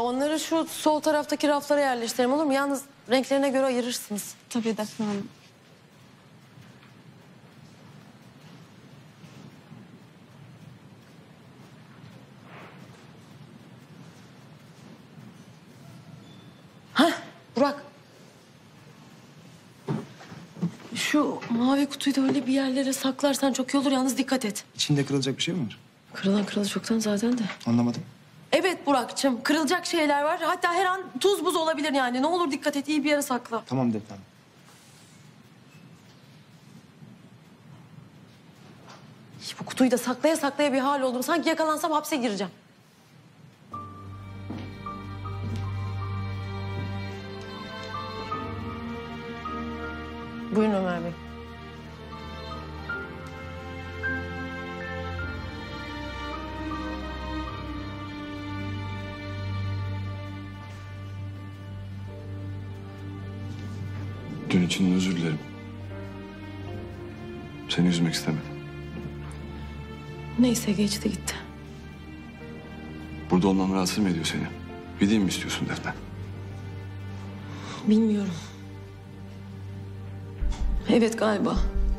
Onları şu sol taraftaki raflara yerleştirelim, olur mu? Yalnız renklerine göre ayırırsınız. Tabii Defne Hanım. Burak. Şu mavi kutuyu da öyle bir yerlere saklarsan çok iyi olur. Yalnız dikkat et. İçinde kırılacak bir şey mi var? Kırılan kırılı çoktan zaten de. Anlamadım. Evet Burak'cığım, kırılacak şeyler var. Hatta her an tuz buz olabilir yani. Ne olur dikkat et, iyi bir yere sakla. Tamam Defne Hanım. Bu kutuyu da saklaya saklaya bir hal oldum. Sanki yakalansam hapse gireceğim. Buyurun Ömer Bey. Dün için özür dilerim. Seni üzmek istemedim. Neyse geçti gitti. Burada olmam rahatsız mı ediyor seni? Gideyim mi istiyorsun Defne? Bilmiyorum. Evet galiba.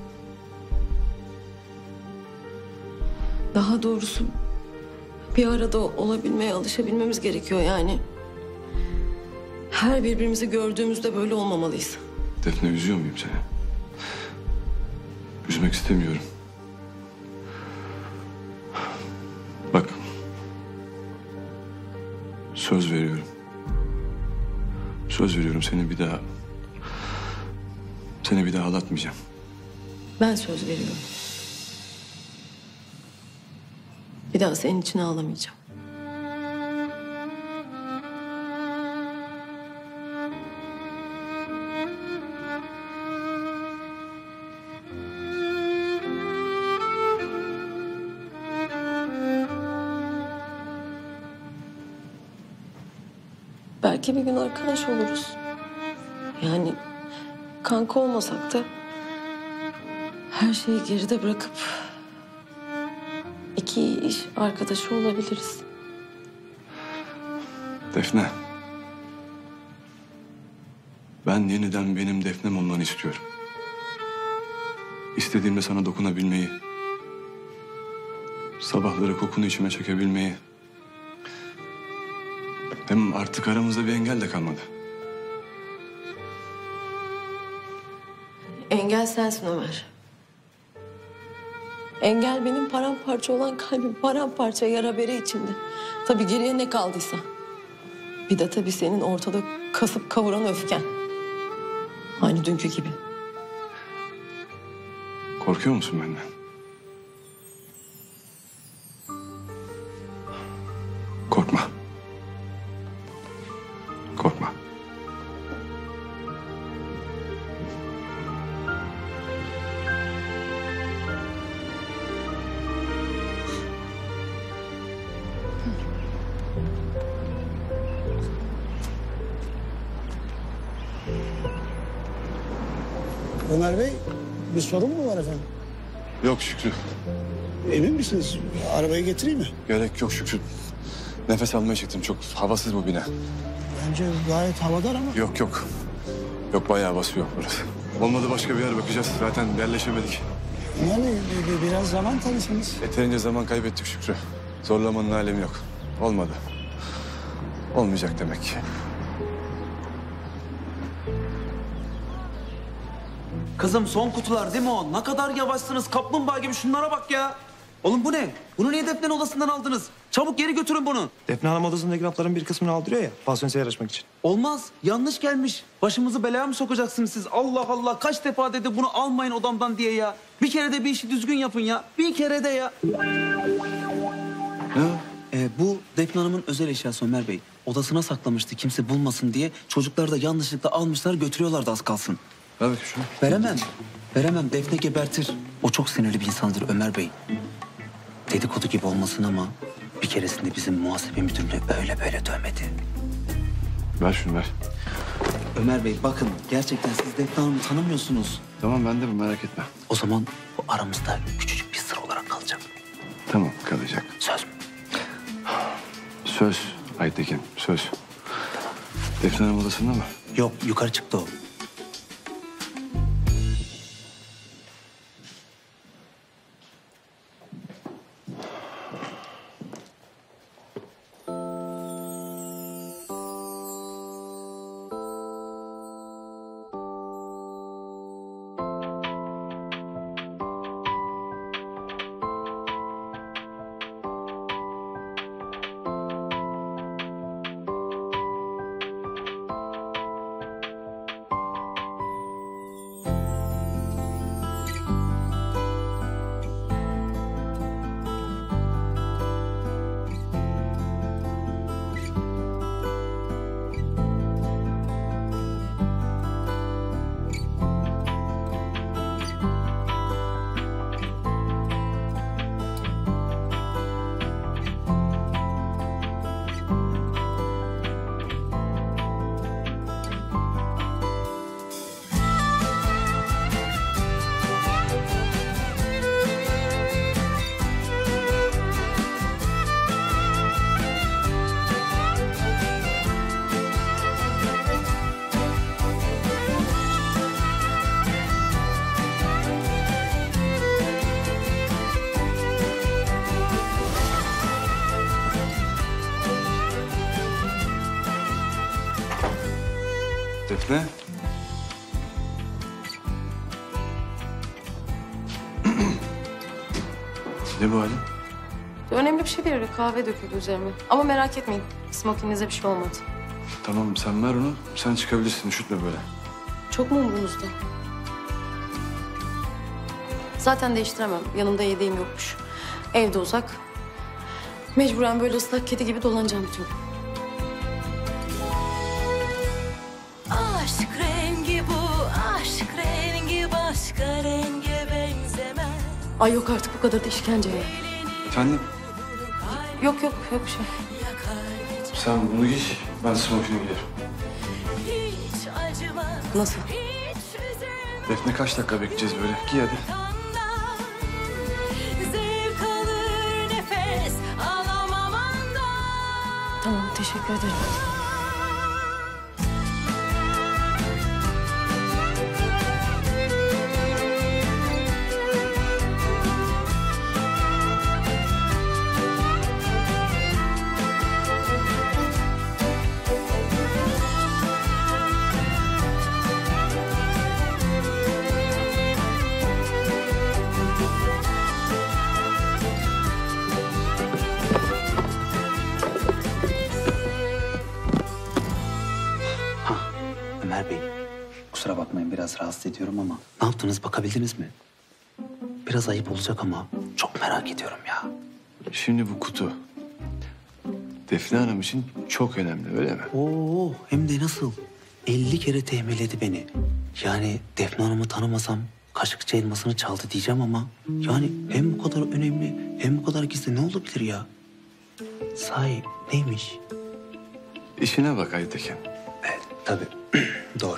Daha doğrusu bir arada olabilmeye, alışabilmemiz gerekiyor yani. Her birbirimizi gördüğümüzde böyle olmamalıyız. Defne, üzüyor muyum seni? Üzmek istemiyorum. Bak. Söz veriyorum. Söz veriyorum, seni bir daha ağlatmayacağım. Ben söz veriyorum. Bir daha senin için ağlamayacağım. Belki bir gün arkadaş oluruz. Yani kanka olmasak da her şeyi geride bırakıp iki iyi iş arkadaşı olabiliriz. Defne. Ben yeniden benim Defnem olmanı istiyorum. İstediğimde sana dokunabilmeyi, sabahları kokunu içime çekebilmeyi. Hem artık aramızda bir engel de kalmadı. Engel sensin Ömer. Engel benim paramparça olan kalbim, paramparça yara bere içinde. Tabii geriye ne kaldıysa. Bir de tabii senin ortada kasıp kavuran öfken. Aynı dünkü gibi. Korkuyor musun benden? Korkma. Korkma. Ömer Bey, bir sorun mu var efendim? Yok Şükrü. Emin misiniz? Arabayı getireyim mi? Gerek yok Şükrü. Nefes almaya çıktım. Çok havasız bu bina. Bence gayet havadar ama. Yok yok. Yok, bayağı basıyor burası. Olmadı başka bir yer bakacağız. Zaten yerleşemedik. Ömer Bey, biraz zaman tanısanız. Yeterince zaman kaybettik Şükrü. Zorlamanın alemi yok. Olmadı. Olmayacak demek ki. Kızım son kutular değil mi o? Ne kadar yavaşsınız kaplumbağa gibi, şunlara bak ya. Oğlum bu ne? Bunu niye Defne'nin odasından aldınız? Çabuk geri götürün bunu. Defne Hanım odasındaki rafların bir kısmını aldırıyor ya. Pasyonse yarışmak için. Olmaz. Yanlış gelmiş. Başımızı belaya mı sokacaksınız siz? Allah Allah. Kaç defa dedi bunu almayın odamdan diye ya. Bir kere de bir işi düzgün yapın ya. Bir kere de ya. Bu Defne Hanım'ın özel eşyası Ömer Bey. Odasına saklamıştı kimse bulmasın diye. Çocuklar da yanlışlıkla almışlar, götürüyorlardı az kalsın. Ver bakayım şunu. Veremem. Veremem. Defne gebertir. O çok sinirli bir insandır Ömer Bey. Dedikodu gibi olmasın ama bir keresinde bizim muhasebe müdürünü öyle böyle dövmedi. Ver şunu, ver. Ömer Bey bakın, gerçekten siz Defne Hanım'ı tanımıyorsunuz. Tamam, ben de mi, merak etme. O zaman bu aramızda küçücük bir sır olarak kalacak. Tamam, kalacak. Söz mü? Söz Aytekin, söz. Defne Hanım odasında mı? Yok, yukarı çıktı o. Defne. Ne bu halin? Önemli bir şey değil, öyle kahve döküldü üzerime. Ama merak etmeyin, smokinize bir şey olmadı. Tamam sen ver onu. Sen çıkabilirsin. Üşütme böyle. Çok mu umurunuzda? Zaten değiştiremem. Yanımda yedeğim yokmuş. Evde uzak. Mecburen böyle ıslak kedi gibi dolanacağım bütün gün. Aşk rengi bu, aşk rengi başka renge benzemez. Ay yok artık bu kadar da işkenceye. Efendim? Yok bir şey. Sen bunu giy. Ben smokini giyerim. Hiç acımaz, Nasıl? hiç üzülmez. Defne kaç dakika bekleyeceğiz böyle? Giy hadi. Zevk alır nefes alamam andan. Tamam, teşekkür ederim. Ömer Bey, kusura bakmayın biraz rahatsız ediyorum ama ne yaptınız, bakabildiniz mi? Biraz ayıp olacak ama çok merak ediyorum ya. Şimdi bu kutu Defne Hanım için çok önemli, öyle mi? Oo, hem de nasıl? 50 kere tehmilledi beni. Yani Defne Hanım'ı tanımasam Kaşıkçı elmasını çaldı diyeceğim ama... yani hem bu kadar önemli hem bu kadar gizli ne olabilir ya? Sahi neymiş? İşine bak Aytekin. Evet, tabii. Doğru.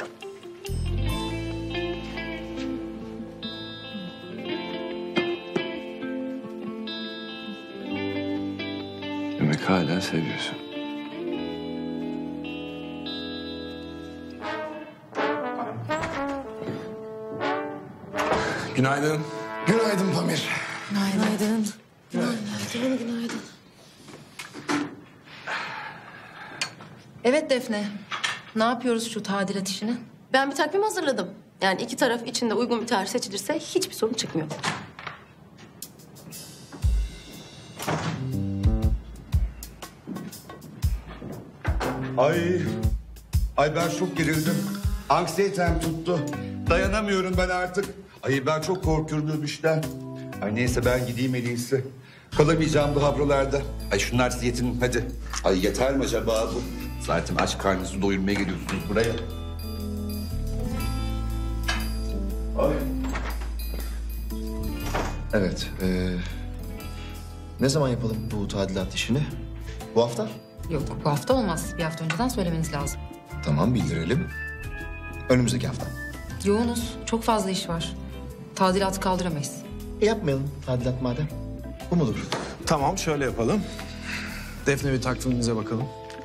Demek hala seviyorsun. Günaydın. Günaydın Pamir. Günaydın. Günaydın. Evet Defne. Ne yapıyoruz şu tadilat işini? Ben bir takvim hazırladım. Yani iki taraf içinde uygun bir tarih seçilirse hiçbir sorun çıkmıyor. Ay ben çok gerildim. Anksiyetem tuttu. Dayanamıyorum ben artık. Ay ben çok korkuyorum bu işten. Ay neyse ben gideyim en iyisi. Kalamayacağım bu havralarda. Ay şunlar siz yetinin hadi. Ay yeter mi acaba bu? Zaten aç karnınızı doyurmaya geliyorsunuz buraya. Ay. Evet. Ne zaman yapalım bu tadilat işini? Bu hafta? Yok bu hafta olmaz. Bir hafta önceden söylemeniz lazım. Tamam bildirelim. Önümüzdeki hafta. Yoğunuz. Çok fazla iş var. Tadilatı kaldıramayız. Yapmayalım tadilat madem. Bu mudur? Tamam şöyle yapalım. Defne bir takvimimize bakalım.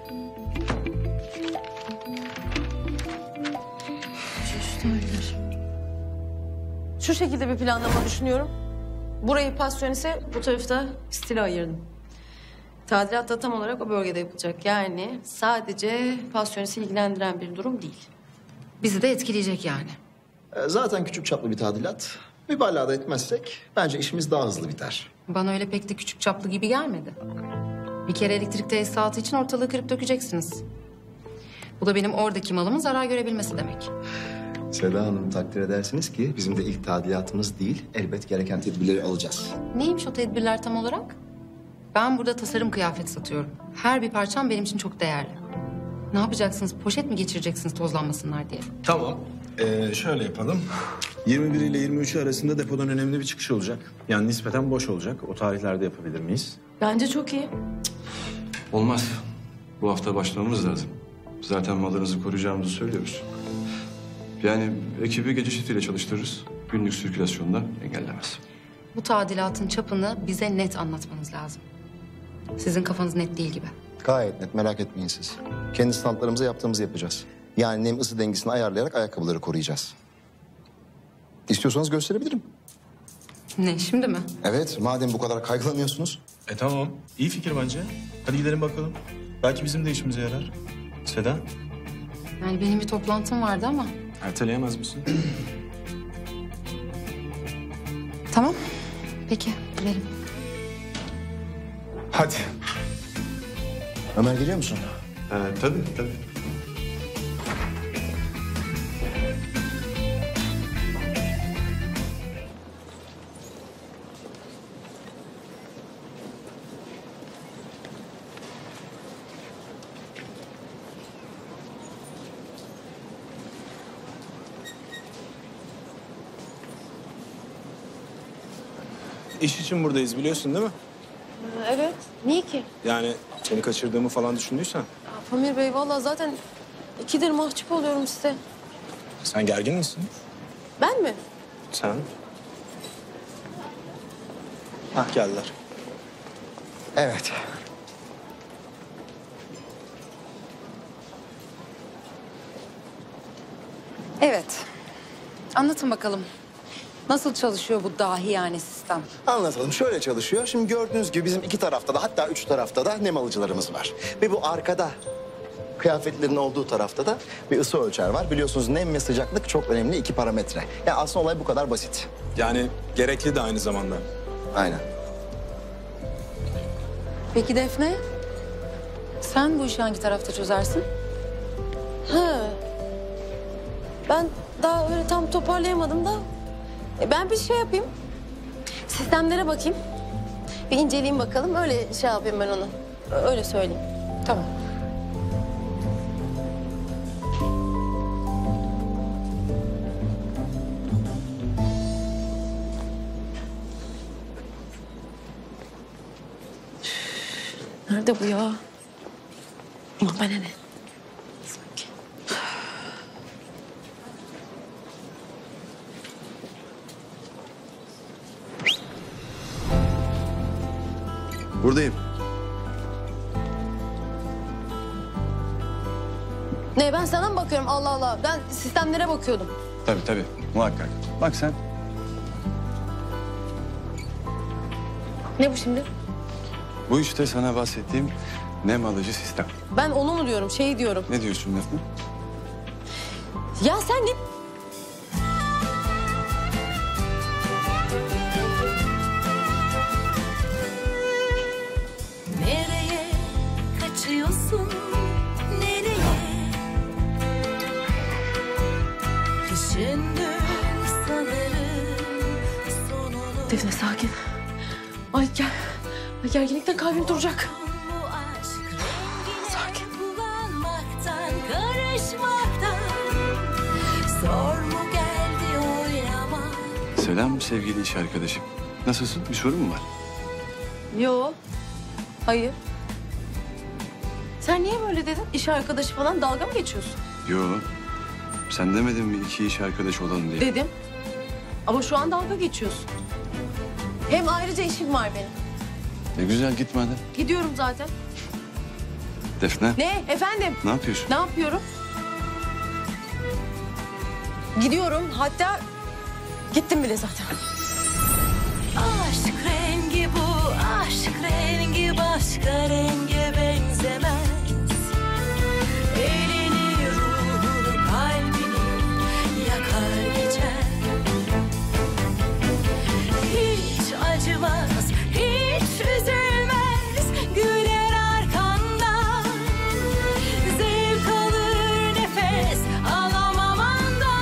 şu şekilde bir planlama düşünüyorum. Burayı pasyonise, bu tarafı da stile ayırdım. Tadilat da tam olarak o bölgede yapılacak. Yani sadece pasyonisi ilgilendiren bir durum değil. Bizi de etkileyecek yani. Zaten küçük çaplı bir tadilat. Mübalağa da etmezsek bence işimiz daha hızlı biter. Bana öyle pek de küçük çaplı gibi gelmedi. Bir kere elektrik tesisatı için ortalığı kırıp dökeceksiniz. Bu da benim oradaki malımın zarar görebilmesi demek. Seda Hanım takdir edersiniz ki bizim de ilk tadilatımız değil, elbet gereken tedbirleri alacağız. Neymiş o tedbirler tam olarak? Ben burada tasarım kıyafet satıyorum. Her bir parçam benim için çok değerli. Ne yapacaksınız? Poşet mi geçireceksiniz tozlanmasınlar diye? Tamam. Şöyle yapalım. 21 ile 23 arasında depodan önemli bir çıkış olacak. Yani nispeten boş olacak. O tarihlerde yapabilir miyiz? Bence çok iyi. Olmaz. Bu hafta başlamamız lazım. Zaten mallarınızı koruyacağımızı söylüyoruz. Yani ekibi gece shiftiyle çalıştırırız. Günlük sirkülasyonda engellemez. Bu tadilatın çapını bize net anlatmanız lazım. Sizin kafanız net değil gibi. Gayet net, merak etmeyin siz. Kendi standlarımıza yaptığımızı yapacağız. Yani nem ısı dengesini ayarlayarak ayakkabıları koruyacağız. İstiyorsanız gösterebilirim. Ne, şimdi mi? Evet, madem bu kadar kaygılanıyorsunuz. Tamam. İyi fikir bence. Hadi gidelim bakalım. Belki bizim de işimize yarar. Seda, Yani benim bir toplantım vardı ama. erteleyemez misin? Tamam. Peki, gidelim. Hadi. Ömer geliyor musun? Tabii. İş için buradayız biliyorsun değil mi? Evet. Niye ki? Yani seni kaçırdığımı falan düşündüysen. Pamir Bey vallahi zaten 2'dir mahcup oluyorum size. Sen gergin misin? Ben mi? Sen? Hah geldiler. Evet. Evet. Anlatın bakalım. Nasıl çalışıyor bu dahiyane sistem? Anlatalım. Şöyle çalışıyor. Şimdi gördüğünüz gibi bizim 2 tarafta da hatta 3 tarafta da nem alıcılarımız var. Ve bu arkada kıyafetlerin olduğu tarafta da bir ısı ölçer var. Biliyorsunuz nem ve sıcaklık çok önemli 2 parametre. Yani aslında olay bu kadar basit. Yani gerekli de aynı zamanda. Aynen. Peki Defne? Sen bu işi hangi tarafta çözersin? Ben daha öyle tam toparlayamadım da. Ben bir şey yapayım. Sistemlere bakayım. Bir inceleyeyim bakalım. Öyle şey yapayım ben onu. Öyle söyleyeyim. Tamam. Nerede bu ya? Aman bana ne? Sanki. Buradayım. Ne ben sana mı bakıyorum Allah Allah? Ben sistemlere bakıyordum. Tabii. Muhakkak. Bak sen. Ne bu şimdi? Bu işte sana bahsettiğim nem alıcı sistem. Ben onu mu diyorum, şey diyorum. Ne diyorsun Defne? Ya sen ne... Nereye kaçıyorsun? Nereye? Düşündüm sanırım sonunu. Defne sakin. Ay gel. Ay gerginlikten kalbim duracak. Bu aşk rengine Sakin. bulanmaktan, karışmaktan. Zor mu geldi oynamak? Selam sevgili iş arkadaşım. Nasılsın? Bir sorun mu var? Yo. Hayır. Sen niye böyle dedin? İş arkadaşı falan dalga mı geçiyorsun? Yo. Sen demedin mi 2 iş arkadaş olalım diye? Dedim. Ama şu an dalga geçiyorsun. Hem ayrıca işim var benim. Ne güzel git madem. Gidiyorum zaten. Defne. Ne? Efendim? Ne yapıyorsun? Ne yapıyorum? Gidiyorum. Hatta Gittim bile zaten. Aşk rengi bu, aşk rengi başka renge benzemez. Elini, ruhunu, kalbini yakar geçer. Hiç acımaz, hiç üzülmez, güler arkandan. Zevk alır, nefes alamam andan.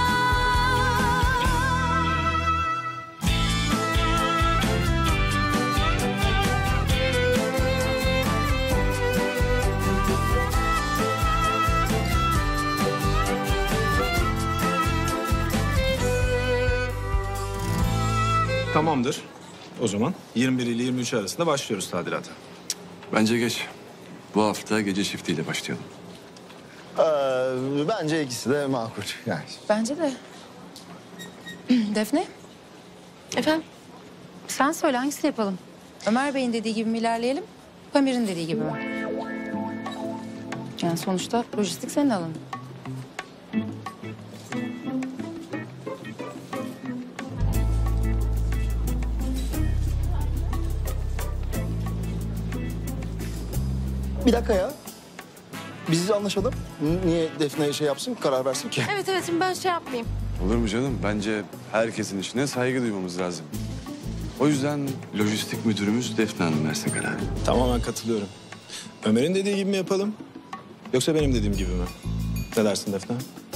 Tamamdır. O zaman 21 ile 23 arasında başlıyoruz tadilata. Bence geç. Bu hafta gece çiftiyle başlayalım. Bence ikisi de makul yani. Bence de. Defne? Efendim? Sen söyle hangisini yapalım? Ömer Bey'in dediği gibi mi ilerleyelim? Pamir'in dediği gibi mi? Yani sonuçta lojistik senin alanın. Bir dakika ya. Biz anlaşalım. Niye Defne'ye şey yapsın, karar versin ki? Evet şimdi ben şey yapmayayım. Olur mu canım? Bence herkesin işine saygı duymamız lazım. O yüzden lojistik müdürümüz Defne Hanım versin kararı. Tamamen katılıyorum. Ömer'in dediği gibi mi yapalım? Yoksa benim dediğim gibi mi? Ne dersin Defne?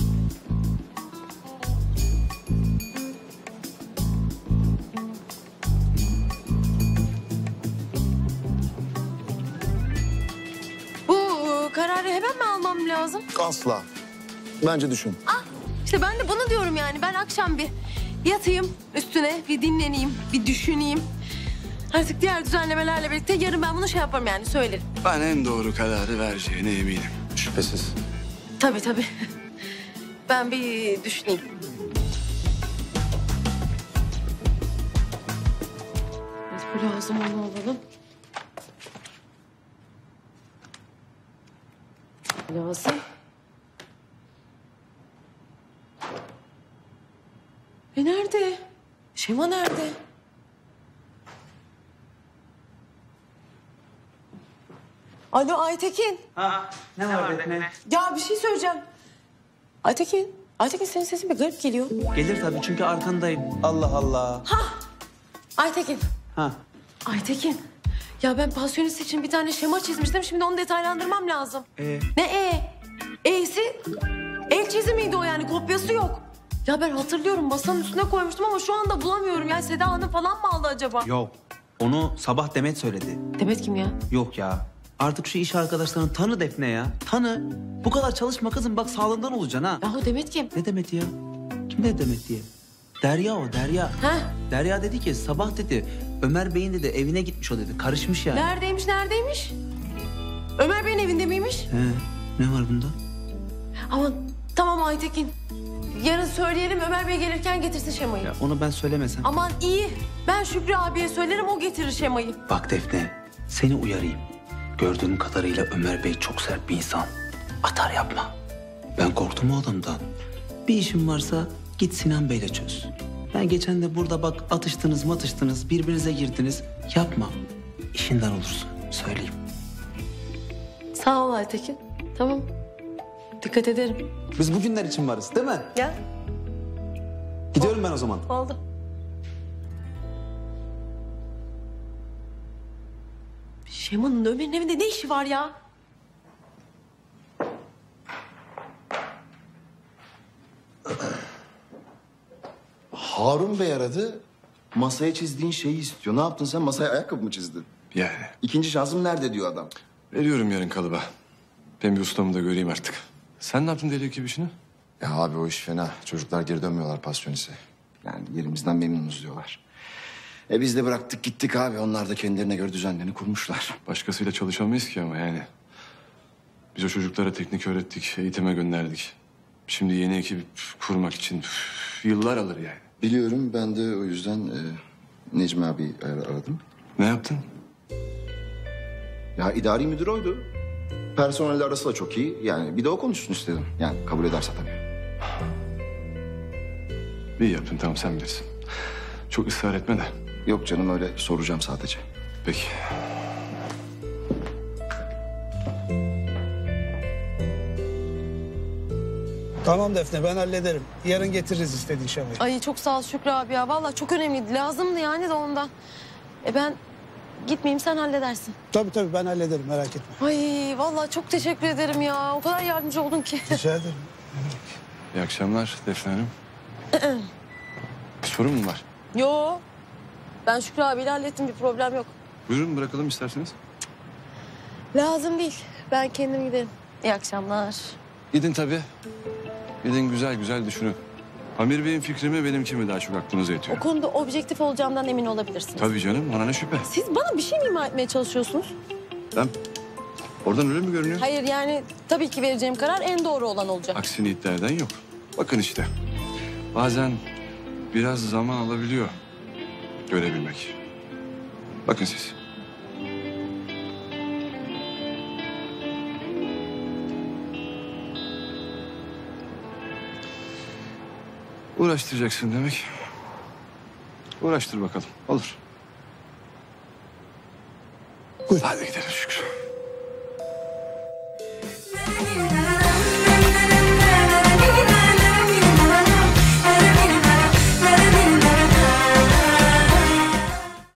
Bu kararı hemen mi almam lazım? Asla. Bence düşün. İşte ben de bunu diyorum yani. Ben akşam bir yatayım üstüne, bir dinleneyim, bir düşüneyim. Artık diğer düzenlemelerle birlikte yarın ben bunu şey yaparım yani söylerim. Ben en doğru kararı vereceğine eminim. Şüphesiz. Tabii. Ben bir düşüneyim. Bu lazım onu alalım. Lazım. Nerede? Şema nerede? Alo Aytekin. Ne var Defne? Ya bir şey söyleyeceğim. Aytekin senin sesin bir garip geliyor. Gelir tabii çünkü arkandayım. Allah Allah. Aytekin. Ha. Aytekin. Ya ben pansiyonist için bir tane şema çizmiştim. Şimdi onu detaylandırmam lazım. Ne E'si? El çizimiydi o yani kopyası yok. Ya ben hatırlıyorum masanın üstüne koymuştum ama şu anda bulamıyorum. Yani Seda Hanım falan mı aldı acaba? Yok. Onu sabah Demet söyledi. Demet kim ya? Yok ya. Artık şu iş arkadaşlarını tanı Defne ya. Tanı. Bu kadar çalışma kızım bak sağlığından olacaksın ha. Yahu Demet kim? Ne Demet ya? Kim ne Demet diye? Derya o Derya. Ha? Derya dedi ki sabah dedi Ömer Bey'in dedi evine gitmiş o dedi. Karışmış yani. Neredeymiş? Ömer Bey'in evinde miymiş? He. Ne var bunda? Ama tamam Aytekin. Yarın söyleyelim Ömer Bey gelirken getirsin şemayı. Ya onu ben söylemesem. Aman iyi. Ben Şükrü abiye söylerim o getirir şemayı. Bak Defne seni uyarayım. Gördüğüm kadarıyla Ömer Bey çok sert bir insan. Atar yapma. Ben korktum o adamdan. Bir işin varsa git Sinan Bey'le çöz. Ben geçen de burada bak atıştınız birbirinize girdiniz. Yapma. İşinden olursun söyleyeyim. Sağ ol Aytekin. Tamam. Dikkat ederim. Biz bugünler için varız değil mi? Ya Gidiyorum ben o zaman. oldu. Şema'nın Ömer'in evinde ne işi var ya? Harun Bey aradı. Masaya çizdiğin şeyi istiyor. Ne yaptın sen? Masaya ayakkabı mı çizdin? Yani. İkinci şansım nerede diyor adam. Veriyorum yarın kalıba. Ben bir ustamı da göreyim artık. Sen ne yaptın deli ekip işini? Ya abi o iş fena. Çocuklar geri dönmüyorlar pasyonise. Yani yerimizden memnunuz diyorlar. Biz de bıraktık gittik abi. Onlar da kendilerine göre düzenlerini kurmuşlar. Başkasıyla çalışamayız ki ama yani. Biz o çocuklara teknik öğrettik, eğitime gönderdik. Şimdi yeni ekip kurmak için yıllar alır yani. Biliyorum ben de o yüzden Necmi abi aradım. Ne yaptın? Ya idari müdür oydu. Personelle arası da çok iyi. Yani bir de o konuşsun istedim. Yani kabul ederse tabii. İyi yaptın, tamam, sen bilirsin. Çok ısrar etme de. Yok canım, öyle soracağım sadece. Peki. Tamam Defne, ben hallederim. Yarın getiririz istediğin şamayı. Ay çok sağ ol Şükrü abi ya. Vallahi çok önemliydi. Lazımdı yani de ondan. Ben gitmeyeyim, sen halledersin. Tabii ben hallederim, merak etme. Ay vallahi çok teşekkür ederim ya. O kadar yardımcı oldun ki. Rica ederim. İyi akşamlar Defne Hanım. Bir sorun mu var? Yo. Ben Şükrü abiyle hallettim, bir problem yok. Buyurun, bırakalım isterseniz. Lazım değil. Ben kendim giderim. İyi akşamlar. Gidin tabii. Gidin güzel güzel düşünün. Pamir Bey'in fikri mi benimki mi daha çok aklınıza yatıyor? O konuda objektif olacağımdan emin olabilirsiniz. Tabii canım, ona ne şüphe. Siz bana bir şey mi ima etmeye çalışıyorsunuz? Ben oradan öyle mi görünüyor? Hayır yani tabii ki vereceğim karar en doğru olan olacak. Aksini iddia eden yok. Bakın işte. Bazen biraz zaman alabiliyor görebilmek. Bakın siz. Uğraştıracaksın demek. Uğraştır bakalım. Olur. Buyurun. Hadi gidelim.